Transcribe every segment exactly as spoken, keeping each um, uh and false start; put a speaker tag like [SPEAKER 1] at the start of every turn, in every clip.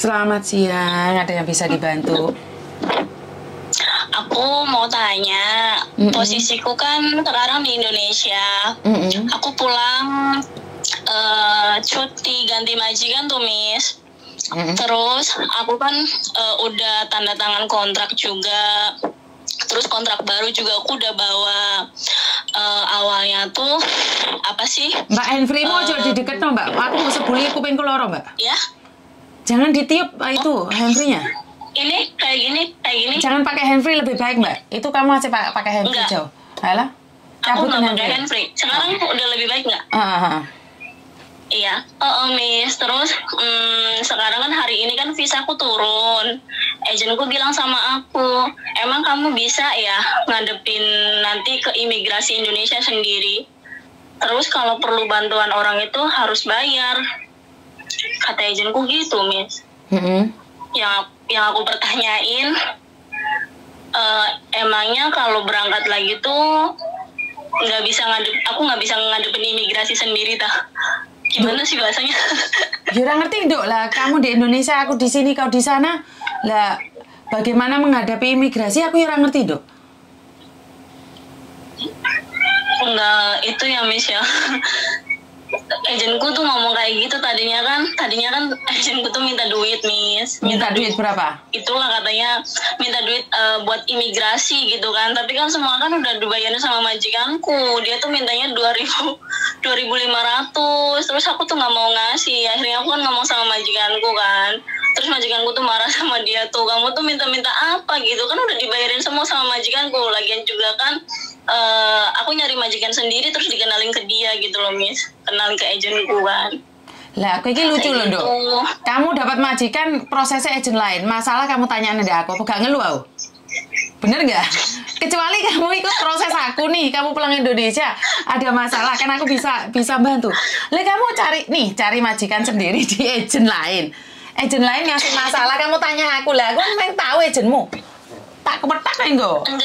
[SPEAKER 1] Selamat siang, ada yang bisa dibantu?
[SPEAKER 2] Aku mau tanya,
[SPEAKER 1] Mm-mm.
[SPEAKER 2] posisiku kan sekarang di Indonesia.
[SPEAKER 1] Mm-mm.
[SPEAKER 2] Aku pulang eh, cuti ganti majikan tuh, Miss.
[SPEAKER 1] Mm-mm.
[SPEAKER 2] Terus aku kan eh, udah tanda tangan kontrak juga. Terus kontrak baru juga aku udah bawa. Eh, awalnya tuh apa sih?
[SPEAKER 1] Mbak Henry mau
[SPEAKER 2] Eh,
[SPEAKER 1] aja di deket no, Mbak. Aku mau sebuli kuping keloro, Mbak.
[SPEAKER 2] Ya,
[SPEAKER 1] Jangan ditiup ah, itu Henry-nya.
[SPEAKER 2] ini kayak gini, kayak gini.
[SPEAKER 1] Jangan pakai handfree lebih baik, Mbak. Itu kamu aja pakai pakai handfree
[SPEAKER 2] Enggak.
[SPEAKER 1] jauh. Ayolah.
[SPEAKER 2] Aku
[SPEAKER 1] Cabutin
[SPEAKER 2] nggak pakai
[SPEAKER 1] handfree.
[SPEAKER 2] handfree. Sekarang udah lebih baik nggak?
[SPEAKER 1] Ah, ah, ah.
[SPEAKER 2] Iya, oh, oh Miss. Terus hmm, sekarang kan hari ini kan visaku turun. Agenku bilang sama aku, emang kamu bisa ya ngadepin nanti ke imigrasi Indonesia sendiri. Terus kalau perlu bantuan orang itu harus bayar. Kata agenku gitu, Miss.
[SPEAKER 1] Mm-mm.
[SPEAKER 2] Yang yang aku pertanyain, eh, emangnya kalau berangkat lagi tuh nggak bisa ngadep, aku nggak bisa ngadepin imigrasi sendiri tah? Gimana sih bahasanya?
[SPEAKER 1] Jura ngerti dok lah. Kamu di Indonesia, aku di sini, kau di sana. Lah, bagaimana menghadapi imigrasi? Aku jura ngerti dok.
[SPEAKER 2] Enggak, itu ya Miss ya. Agenku tuh ngomong kayak gitu tadinya kan, tadinya kan agenku tuh minta duit Miss.
[SPEAKER 1] Minta duit berapa?
[SPEAKER 2] Itulah katanya minta duit eh, buat imigrasi gitu kan. Tapi kan semua kan udah dibayarin sama majikanku. Dia tuh mintanya dua ribu, dua ribu lima ratus. Terus aku tuh nggak mau ngasih. Akhirnya aku kan ngomong sama majikanku kan. Terus majikanku tuh marah sama dia tuh. Kamu tuh minta-minta apa gitu kan, udah dibayarin semua sama majikanku. Lagian juga kan Uh, aku nyari majikan sendiri terus dikenalin ke dia gitu loh Miss, kenalin ke agenku kan.
[SPEAKER 1] Lah, aku ini lucu loh
[SPEAKER 2] Kayak
[SPEAKER 1] dok.
[SPEAKER 2] gitu.
[SPEAKER 1] Kamu dapat majikan prosesnya agent lain. Masalah kamu tanya ada aku, aku gak ngeluh aku. Bener nggak? Kecuali kamu ikut proses aku nih, kamu pulang Indonesia ada masalah kan aku bisa bisa bantu. Lah kamu cari nih, cari majikan sendiri di agent lain. Agent lain ngasih masalah kamu tanya aku lah, aku pengen tahu agentmu. Tak kepetak enggak?
[SPEAKER 2] Enggak.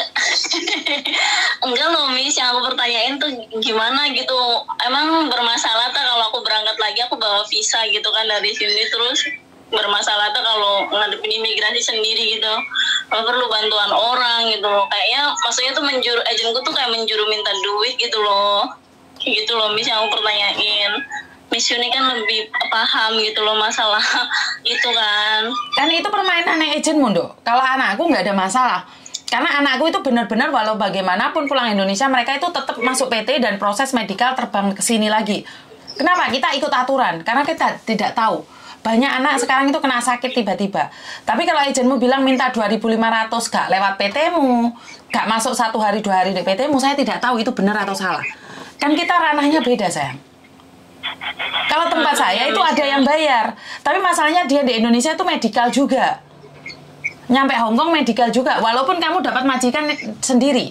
[SPEAKER 2] Enggak loh Miss, yang aku pertanyain tuh gimana gitu. Emang bermasalah tuh kalau aku berangkat lagi, aku bawa visa gitu kan dari sini, terus bermasalah tuh kalau ngadepin imigrasi sendiri gitu. Kalau perlu bantuan orang gitu. Kayaknya maksudnya tuh menjuru, agenku tuh kayak menjuru minta duit gitu loh. Kayak gitu loh Miss yang aku pertanyain. Miss Yuni kan lebih paham gitu loh masalah itu kan.
[SPEAKER 1] Kan itu permainan agentmu, Dok. Kalau anakku nggak ada masalah. Karena anakku itu benar-benar walau bagaimanapun pulang Indonesia, mereka itu tetap masuk P T dan proses medikal terbang ke sini lagi. Kenapa? Kita ikut aturan. Karena kita tidak tahu. Banyak anak sekarang itu kena sakit tiba-tiba. Tapi kalau agentmu bilang minta dua ribu lima ratus gak lewat P T-mu, gak masuk satu hari dua hari di P T-mu, saya tidak tahu itu benar atau salah. Kan kita ranahnya beda, sayang. Kalau tempat saya itu ada yang bayar, tapi masalahnya dia di Indonesia itu medikal juga. Nyampe Hongkong medikal juga, walaupun kamu dapat majikan sendiri.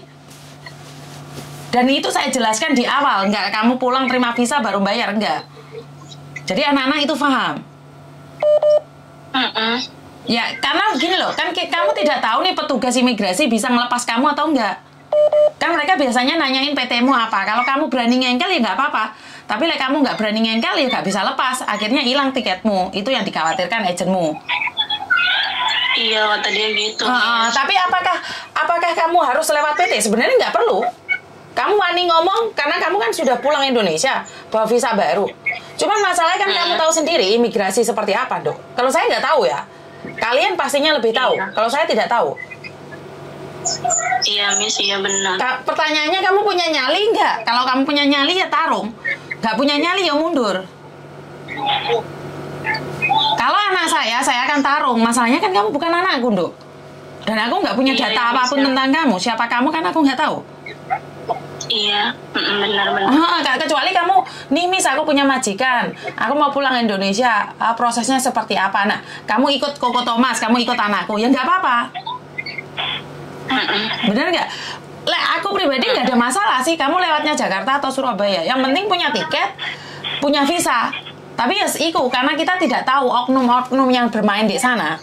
[SPEAKER 1] Dan itu saya jelaskan di awal, enggak kamu pulang terima visa baru bayar, enggak. Jadi anak-anak itu paham.
[SPEAKER 2] Mm-mm.
[SPEAKER 1] Ya, karena gini loh, kan kamu tidak tahu nih petugas imigrasi bisa ngelepas kamu atau enggak. Kan mereka biasanya nanyain P T-mu apa. Kalau kamu berani ngengkel ya nggak apa-apa. Tapi like, kamu nggak berani ngengkel ya nggak bisa lepas. Akhirnya hilang tiketmu. Itu yang dikhawatirkan agentmu.
[SPEAKER 2] Iya kata dia gitu.
[SPEAKER 1] Uh, tapi apakah apakah kamu harus lewat P T? Sebenarnya nggak perlu. Kamu wani ngomong karena kamu kan sudah pulang Indonesia bawa visa baru. Cuman masalahnya kan hmm. kamu tahu sendiri imigrasi seperti apa, Dok. Kalau saya nggak tahu ya. Kalian pastinya lebih tahu.
[SPEAKER 2] Iya.
[SPEAKER 1] Kalau saya tidak tahu.
[SPEAKER 2] Iya Miss, iya benar.
[SPEAKER 1] Ka- pertanyaannya kamu punya nyali nggak? Kalau kamu punya nyali ya tarung. Nggak punya nyali ya mundur. Kalau anak saya, saya akan tarung. Masalahnya kan kamu bukan anakku, Dok. Dan aku nggak punya
[SPEAKER 2] Iya,
[SPEAKER 1] data
[SPEAKER 2] iya,
[SPEAKER 1] apapun
[SPEAKER 2] bisa.
[SPEAKER 1] tentang kamu. Siapa kamu kan aku nggak tahu.
[SPEAKER 2] Iya, benar-benar.
[SPEAKER 1] Ah, kecuali kamu, nih Miss, aku punya majikan. Aku mau pulang Indonesia. Ah, prosesnya seperti apa? Nah, kamu ikut Koko Thomas, kamu ikut anakku. Ya nggak apa-apa. Bener nggak? Le, aku pribadi nggak ada masalah sih. Kamu lewatnya Jakarta atau Surabaya. Yang penting punya tiket, punya visa. Tapi ya yes, iku karena kita tidak tahu oknum-oknum yang bermain di sana.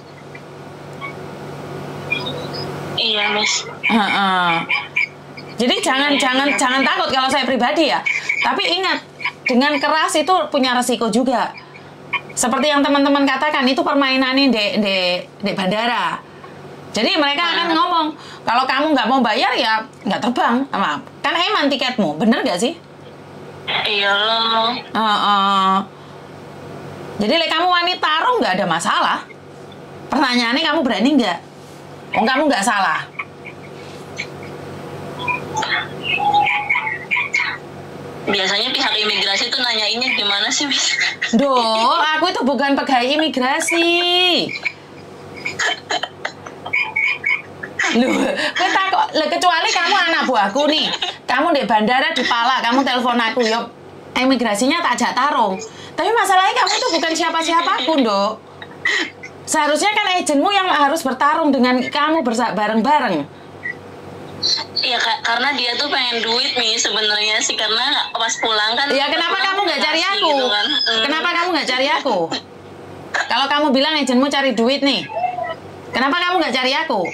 [SPEAKER 2] Iya Miss.
[SPEAKER 1] Uh-uh. Jadi jangan jangan jangan takut kalau saya pribadi ya. Tapi ingat, dengan keras itu punya resiko juga. Seperti yang teman-teman katakan, itu permainannya di, di, di bandara. Jadi mereka akan ngomong, kalau kamu nggak mau bayar ya nggak terbang. Maaf, kan eman tiketmu, bener nggak sih?
[SPEAKER 2] Iya loh.
[SPEAKER 1] Uh, uh. Jadi like, kamu wanita taruh nggak ada masalah. Pertanyaannya kamu berani nggak? Oh, kamu nggak salah.
[SPEAKER 2] Biasanya pihak imigrasi tuh nanyainnya gimana sih, Miss?
[SPEAKER 1] Duh, aku itu bukan pegawai imigrasi. Loh, gue takut. Kecuali kamu anak buahku nih. Kamu di bandara di Pala, kamu telepon aku, yuk. Imigrasinya tak ajak tarung. Tapi masalahnya kamu itu bukan siapa-siapaku, Dok. Seharusnya kan agenmu yang harus bertarung dengan kamu bareng-bareng.
[SPEAKER 2] Iya, karena dia tuh pengen duit nih sebenarnya sih, karena pas pulang kan.
[SPEAKER 1] Iya, kenapa kamu nggak cari aku?
[SPEAKER 2] Gitu kan. hmm.
[SPEAKER 1] Kenapa kamu nggak cari aku? Kalau kamu bilang agenmu cari duit nih, kenapa kamu nggak cari aku?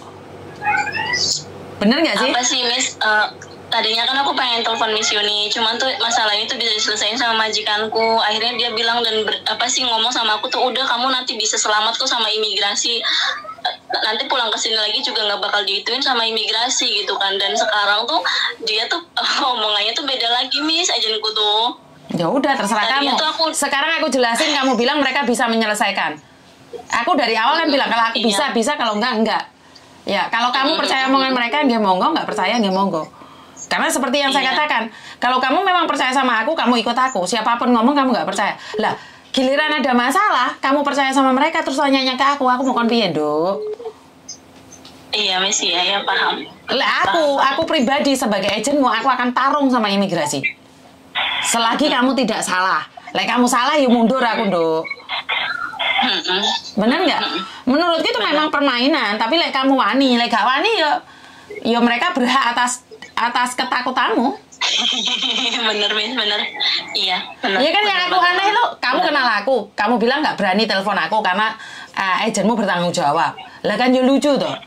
[SPEAKER 1] Bener nggak sih?
[SPEAKER 2] Apa sih, Miss? Uh, tadinya kan aku pengen telepon Miss Yuni, cuman tuh masalahnya tuh bisa diselesaikan sama majikanku. Akhirnya dia bilang dan ber, apa sih ngomong sama aku tuh, udah kamu nanti bisa selamat kok sama imigrasi. Nanti pulang ke sini lagi juga nggak bakal diituin sama imigrasi gitu kan. Dan sekarang tuh dia tuh omongannya tuh beda lagi, Miss, agenku tuh.
[SPEAKER 1] Ya udah, terserah
[SPEAKER 2] Tadinya
[SPEAKER 1] kamu.
[SPEAKER 2] Aku...
[SPEAKER 1] Sekarang aku jelasin, kamu bilang mereka bisa menyelesaikan. Aku dari awal kan bilang kalau aku
[SPEAKER 2] iya.
[SPEAKER 1] bisa bisa, kalau enggak enggak. Ya, kalau kamu percaya omongan mereka, nggak monggo, nggak percaya nggak monggo. Karena seperti yang saya
[SPEAKER 2] iya.
[SPEAKER 1] katakan, kalau kamu memang percaya sama aku, kamu ikut aku. Siapapun ngomong kamu nggak percaya. Lah, giliran ada masalah, kamu percaya sama mereka terus tanya ke aku, aku mau kon piye, Nduk?
[SPEAKER 2] Iya, Miss, ya, ya paham.
[SPEAKER 1] Lah, aku, aku pribadi sebagai agenmu, aku akan tarung sama imigrasi. Selagi kamu tidak salah. Lah, kamu salah, ya mundur aku, Nduk. Bener nggak? Menurutku itu memang permainan, tapi like kamu wani, like gak wani ya, ya mereka berhak atas atas ketakutanmu.
[SPEAKER 2] Bener, Miss, bener. Iya, bener.
[SPEAKER 1] Iya kan,
[SPEAKER 2] bener,
[SPEAKER 1] yang aku
[SPEAKER 2] bener,
[SPEAKER 1] aneh lo, kamu
[SPEAKER 2] bener.
[SPEAKER 1] kenal aku, kamu bilang nggak berani telepon aku karena uh, agenmu bertanggung jawab. Lah kan ya lucu tuh.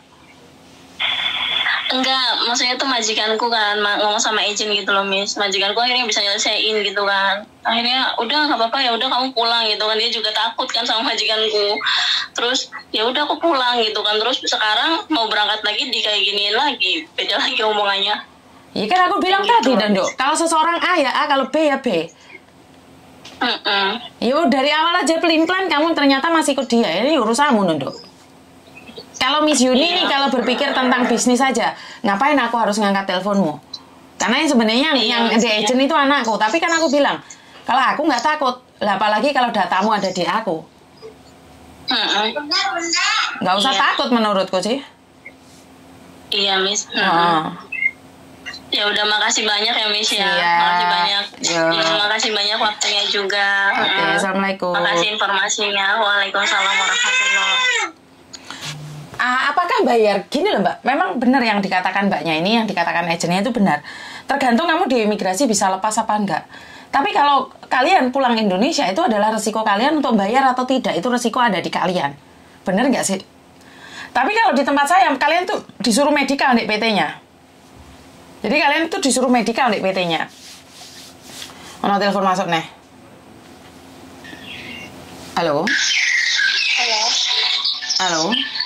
[SPEAKER 2] Enggak, maksudnya tuh majikanku kan ngomong sama agent gitu loh, Miss. Majikanku akhirnya bisa nyelesain gitu kan. Akhirnya udah nggak apa-apa, ya udah kamu pulang gitu kan. Dia juga takut kan sama majikanku. Terus ya udah aku pulang gitu kan. Terus sekarang mau berangkat lagi di kayak giniin lagi, beda lagi omongannya.
[SPEAKER 1] Iya kan aku bilang
[SPEAKER 2] gitu.
[SPEAKER 1] tadi, Dando, kalau seseorang A ya A, kalau B ya B.
[SPEAKER 2] Mm-mm.
[SPEAKER 1] Yo dari awal aja pelin-pelan kamu ternyata masih ikut dia. Ini urusanmu, Dando. Kalau Miss Yuni nih, kalau berpikir tentang bisnis saja, ngapain aku harus ngangkat teleponmu? Karena yang sebenarnya yang, yang di agent itu anakku. Tapi kan aku bilang, kalau aku nggak takut, lah apalagi kalau datamu ada di aku. Nggak usah
[SPEAKER 2] iya.
[SPEAKER 1] takut menurutku sih.
[SPEAKER 2] Iya, Miss.
[SPEAKER 1] Oh.
[SPEAKER 2] Ya udah, makasih banyak ya, Miss ya.
[SPEAKER 1] Iya.
[SPEAKER 2] Makasih banyak.
[SPEAKER 1] Yo.
[SPEAKER 2] Ya, makasih banyak waktunya juga.
[SPEAKER 1] Oke, okay, assalamualaikum.
[SPEAKER 2] Makasih informasinya. Waalaikumsalam warahmatullahi wabarakatuh.
[SPEAKER 1] Ah, apakah bayar? Gini loh, Mbak. Memang benar yang dikatakan Mbaknya ini, yang dikatakan agennya itu benar. Tergantung kamu di imigrasi bisa lepas apa enggak. Tapi kalau kalian pulang Indonesia, itu adalah resiko kalian untuk bayar atau tidak. Itu resiko ada di kalian. Benar nggak sih? Tapi kalau di tempat saya, kalian tuh disuruh medical di P T-nya. Jadi kalian tuh disuruh medical di P T-nya. Mana telepon masuk nih? Halo?
[SPEAKER 2] Halo.
[SPEAKER 1] Halo?